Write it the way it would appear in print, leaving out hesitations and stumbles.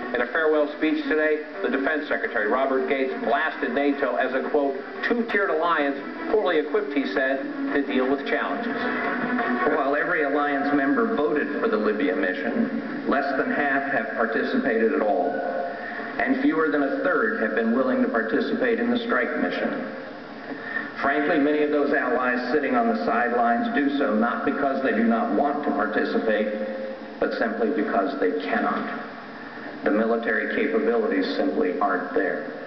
In a farewell speech today, the Defense Secretary, Robert Gates, blasted NATO as a, quote, two-tiered alliance, poorly equipped, he said, to deal with challenges. While every alliance member voted for the Libya mission, less than half have participated at all, and fewer than a third have been willing to participate in the strike mission. Frankly, many of those allies sitting on the sidelines do so not because they do not want to participate, but simply because they cannot. The military capabilities simply aren't there.